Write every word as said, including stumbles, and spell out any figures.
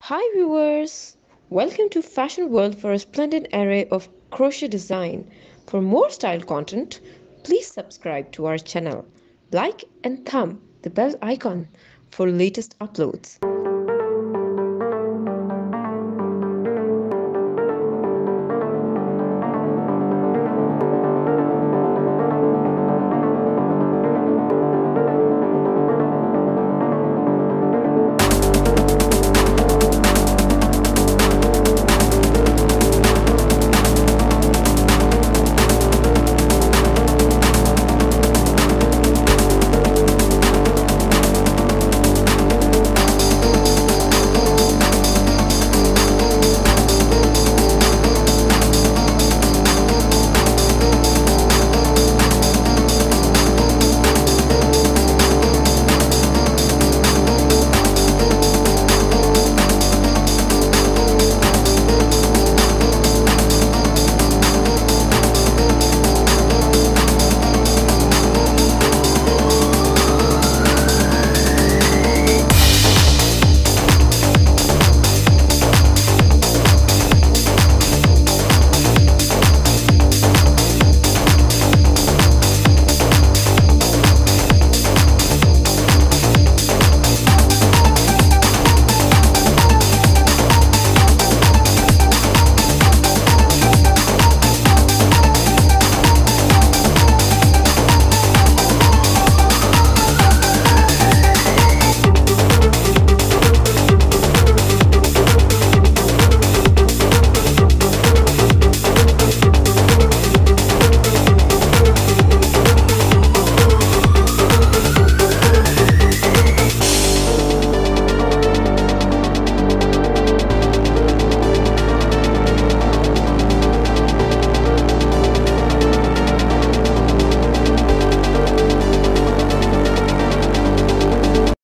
Hi viewers! Welcome to Fashion World for a splendid array of crochet design. For more style content, please subscribe to our channel. Like and thumb the bell icon for latest uploads.